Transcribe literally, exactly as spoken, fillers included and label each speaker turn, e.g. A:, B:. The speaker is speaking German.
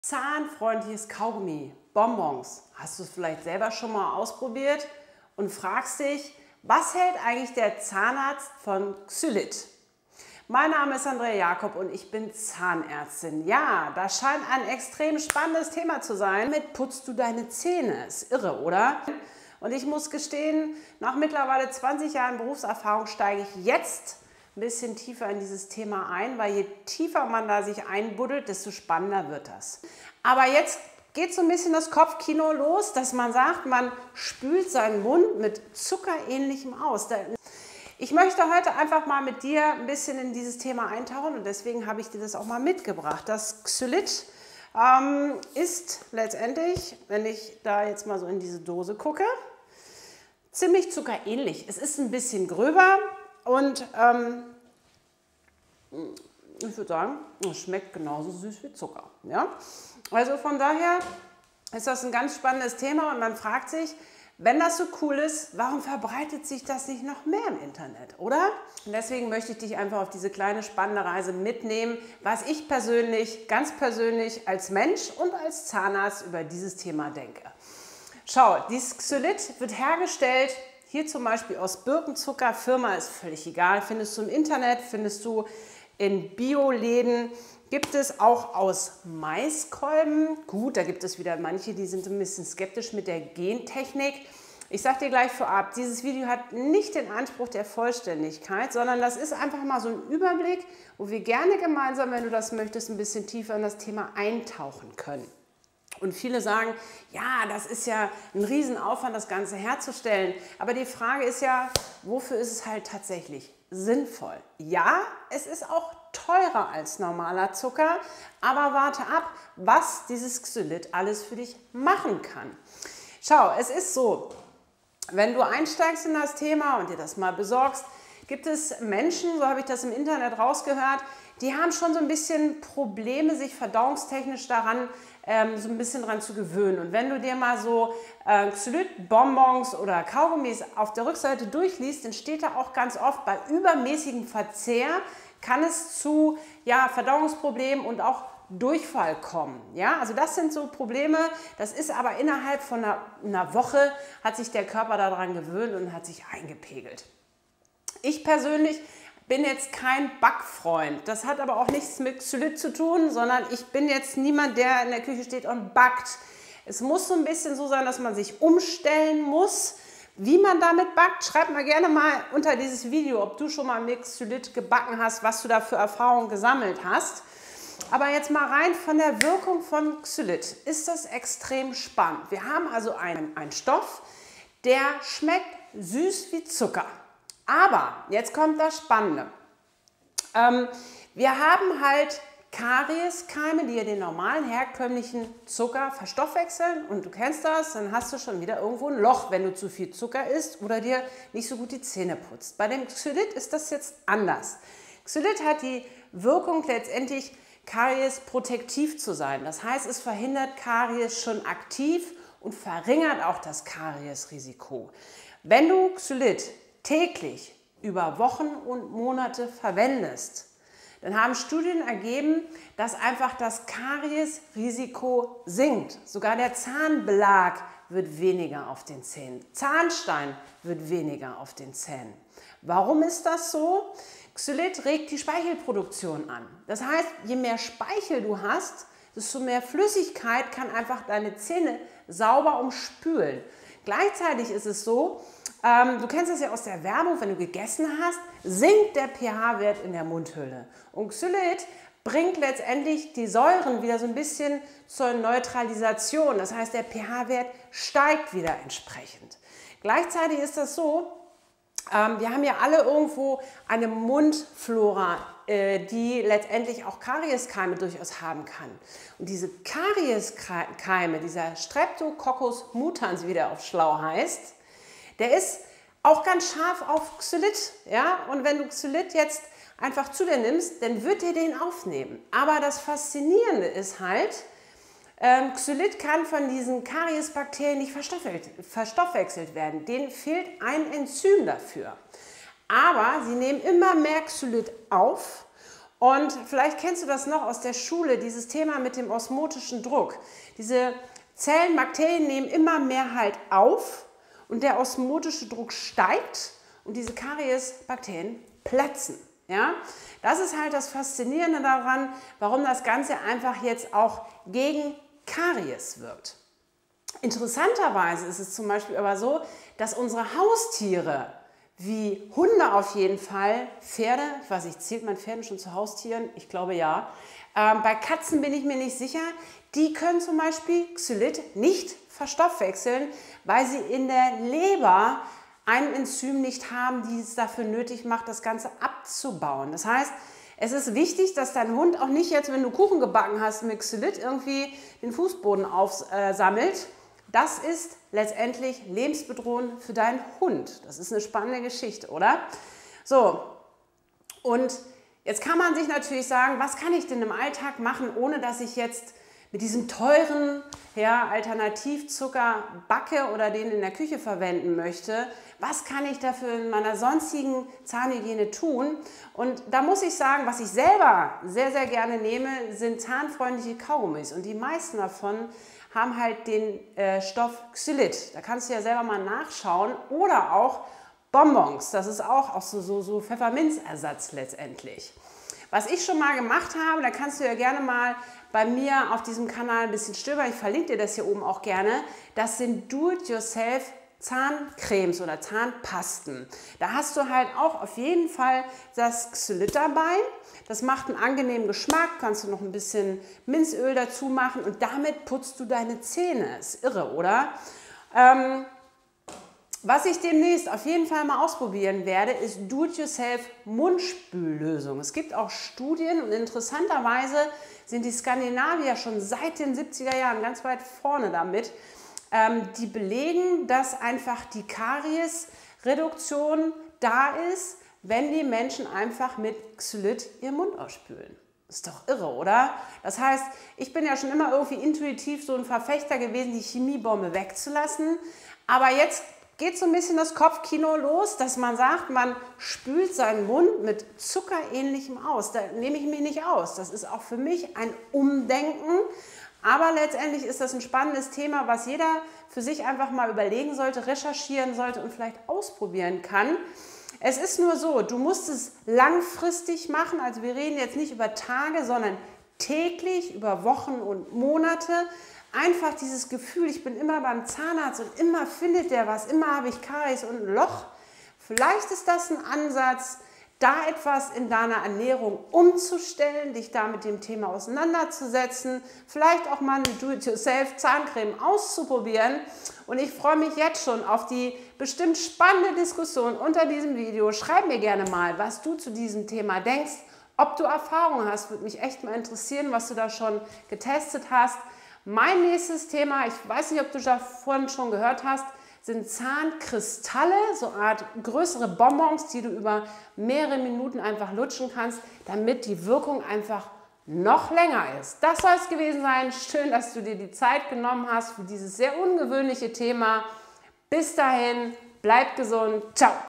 A: Zahnfreundliches Kaugummi, Bonbons. Hast du es vielleicht selber schon mal ausprobiert und fragst dich, was hält eigentlich der Zahnarzt von Xylit? Mein Name ist Andrea Jakob und ich bin Zahnärztin. Ja, das scheint ein extrem spannendes Thema zu sein. Damit putzt du deine Zähne. Ist irre, oder? Und ich muss gestehen, nach mittlerweile zwanzig Jahren Berufserfahrung steige ich jetzt ein bisschen tiefer in dieses Thema ein, weil je tiefer man da sich einbuddelt, desto spannender wird das. Aber jetzt geht so ein bisschen das Kopfkino los, dass man sagt, man spült seinen Mund mit Zuckerähnlichem aus. Ich möchte heute einfach mal mit dir ein bisschen in dieses Thema eintauchen und deswegen habe ich dir das auch mal mitgebracht. Das Xylit ähm, ist letztendlich, wenn ich da jetzt mal so in diese Dose gucke, ziemlich zuckerähnlich. Es ist ein bisschen gröber. Und ähm, ich würde sagen, es schmeckt genauso süß wie Zucker. Ja? Also von daher ist das ein ganz spannendes Thema und man fragt sich, wenn das so cool ist, warum verbreitet sich das nicht noch mehr im Internet, oder? Und deswegen möchte ich dich einfach auf diese kleine spannende Reise mitnehmen, was ich persönlich, ganz persönlich als Mensch und als Zahnarzt über dieses Thema denke. Schau, dieses Xylit wird hergestellt hier zum Beispiel aus Birkenzucker, Firma ist völlig egal, findest du im Internet, findest du in Bioläden, gibt es auch aus Maiskolben. Gut, da gibt es wieder manche, die sind ein bisschen skeptisch mit der Gentechnik. Ich sage dir gleich vorab, dieses Video hat nicht den Anspruch der Vollständigkeit, sondern das ist einfach mal so ein Überblick, wo wir gerne gemeinsam, wenn du das möchtest, ein bisschen tiefer in das Thema eintauchen können. Und viele sagen, ja, das ist ja ein Riesenaufwand, das Ganze herzustellen. Aber die Frage ist ja, wofür ist es halt tatsächlich sinnvoll? Ja, es ist auch teurer als normaler Zucker, aber warte ab, was dieses Xylit alles für dich machen kann. Schau, es ist so, wenn du einsteigst in das Thema und dir das mal besorgst, gibt es Menschen, so habe ich das im Internet rausgehört, die haben schon so ein bisschen Probleme, sich verdauungstechnisch daran ähm, so ein bisschen dran zu gewöhnen. Und wenn du dir mal so äh, Xylit, Bonbons oder Kaugummis auf der Rückseite durchliest, dann steht da auch ganz oft, bei übermäßigem Verzehr kann es zu ja, Verdauungsproblemen und auch Durchfall kommen. Ja? Also das sind so Probleme, das ist aber innerhalb von einer, einer Woche hat sich der Körper daran gewöhnt und hat sich eingepegelt. Ich persönlich bin jetzt kein Backfreund. Das hat aber auch nichts mit Xylit zu tun, sondern ich bin jetzt niemand, der in der Küche steht und backt. Es muss so ein bisschen so sein, dass man sich umstellen muss, wie man damit backt. Schreib mal gerne mal unter dieses Video, ob du schon mal mit Xylit gebacken hast, was du da für Erfahrungen gesammelt hast. Aber jetzt mal rein von der Wirkung von Xylit ist das extrem spannend. Wir haben also einen, einen Stoff, der schmeckt süß wie Zucker. Aber, jetzt kommt das Spannende. Ähm, wir haben halt Karieskeime, die ja den normalen, herkömmlichen Zucker verstoffwechseln. Und du kennst das, dann hast du schon wieder irgendwo ein Loch, wenn du zu viel Zucker isst oder dir nicht so gut die Zähne putzt. Bei dem Xylit ist das jetzt anders. Xylit hat die Wirkung letztendlich, Karies protektiv zu sein. Das heißt, es verhindert Karies schon aktiv und verringert auch das Kariesrisiko. Wenn du Xylit täglich über Wochen und Monate verwendest, dann haben Studien ergeben, dass einfach das Kariesrisiko sinkt. Sogar der Zahnbelag wird weniger auf den Zähnen. Zahnstein wird weniger auf den Zähnen. Warum ist das so? Xylit regt die Speichelproduktion an. Das heißt, je mehr Speichel du hast, desto mehr Flüssigkeit kann einfach deine Zähne sauber umspülen. Gleichzeitig ist es so, ähm, du kennst das ja aus der Werbung, wenn du gegessen hast, sinkt der pH-Wert in der Mundhülle. Und Xylit bringt letztendlich die Säuren wieder so ein bisschen zur Neutralisation. Das heißt, der pH-Wert steigt wieder entsprechend. Gleichzeitig ist das so, ähm, wir haben ja alle irgendwo eine Mundflora, äh, die letztendlich auch Karieskeime durchaus haben kann. Und diese Karieskeime, dieser Streptococcus mutans, wie der auf schlau heißt, der ist auch ganz scharf auf Xylit. Ja? Und wenn du Xylit jetzt einfach zu dir nimmst, dann wird er den aufnehmen. Aber das Faszinierende ist halt, ähm, Xylit kann von diesen Kariesbakterien nicht verstoffwechselt werden. Denen fehlt ein Enzym dafür. Aber sie nehmen immer mehr Xylit auf Und vielleicht kennst du das noch aus der Schule, dieses Thema mit dem osmotischen Druck. Diese Zellen, Bakterien nehmen immer mehr halt auf und der osmotische Druck steigt und diese Karies-Bakterien platzen. Ja? Das ist halt das Faszinierende daran, warum das Ganze einfach jetzt auch gegen Karies wirkt. Interessanterweise ist es zum Beispiel aber so, dass unsere Haustiere, wie Hunde auf jeden Fall, Pferde, ich weiß nicht, zählt man Pferde schon zu Haustieren? Ich glaube ja. Ähm, bei Katzen bin ich mir nicht sicher. Die können zum Beispiel Xylit nicht verstoffwechseln, weil sie in der Leber ein Enzym nicht haben, die es dafür nötig macht, das Ganze abzubauen. Das heißt, es ist wichtig, dass dein Hund auch nicht jetzt, wenn du Kuchen gebacken hast, mit Xylit irgendwie den Fußboden aufsammelt. Das ist letztendlich lebensbedrohend für deinen Hund. Das ist eine spannende Geschichte, oder? So, und jetzt kann man sich natürlich sagen, was kann ich denn im Alltag machen, ohne dass ich jetzt mit diesem teuren ja, Alternativzucker backe oder den in der Küche verwenden möchte. Was kann ich dafür in meiner sonstigen Zahnhygiene tun? Und da muss ich sagen, was ich selber sehr, sehr gerne nehme, sind zahnfreundliche Kaugummis. Und die meisten davon haben halt den äh, Stoff Xylit. Da kannst du ja selber mal nachschauen. Oder auch Bonbons. Das ist auch, auch so, so, so Pfefferminzersatz letztendlich. Was ich schon mal gemacht habe, da kannst du ja gerne mal bei mir auf diesem Kanal ein bisschen stöbern. Ich verlinke dir das hier oben auch gerne. Das sind Do-it-yourself Zahncremes oder Zahnpasten. Da hast du halt auch auf jeden Fall das Xylit dabei. Das macht einen angenehmen Geschmack. Kannst du noch ein bisschen Minzöl dazu machen und damit putzt du deine Zähne. Ist irre, oder? Ähm, Was ich demnächst auf jeden Fall mal ausprobieren werde, ist Do-it-yourself Mundspüllösung. Es gibt auch Studien und interessanterweise sind die Skandinavier schon seit den siebziger Jahren ganz weit vorne damit, ähm, die belegen, dass einfach die Kariesreduktion da ist, wenn die Menschen einfach mit Xylit ihren Mund ausspülen. Ist doch irre, oder? Das heißt, ich bin ja schon immer irgendwie intuitiv so ein Verfechter gewesen, die Chemiebombe wegzulassen, aber jetzt geht so ein bisschen das Kopfkino los, dass man sagt, man spült seinen Mund mit Zuckerähnlichem aus. Da nehme ich mich nicht aus. Das ist auch für mich ein Umdenken. Aber letztendlich ist das ein spannendes Thema, was jeder für sich einfach mal überlegen sollte, recherchieren sollte und vielleicht ausprobieren kann. Es ist nur so, du musst es langfristig machen. Also wir reden jetzt nicht über Tage, sondern täglich, über Wochen und Monate. Einfach dieses Gefühl, ich bin immer beim Zahnarzt und immer findet der was, immer habe ich Karies und ein Loch. Vielleicht ist das ein Ansatz, da etwas in deiner Ernährung umzustellen, dich da mit dem Thema auseinanderzusetzen, vielleicht auch mal eine Do-it-yourself-Zahncreme auszuprobieren. Und ich freue mich jetzt schon auf die bestimmt spannende Diskussion unter diesem Video. Schreib mir gerne mal, was du zu diesem Thema denkst, ob du Erfahrung hast, würde mich echt mal interessieren, was du da schon getestet hast. Mein nächstes Thema, ich weiß nicht, ob du davon schon gehört hast, sind Zahnkristalle, so eine Art größere Bonbons, die du über mehrere Minuten einfach lutschen kannst, damit die Wirkung einfach noch länger ist. Das soll es gewesen sein. Schön, dass du dir die Zeit genommen hast für dieses sehr ungewöhnliche Thema. Bis dahin, bleib gesund. Ciao.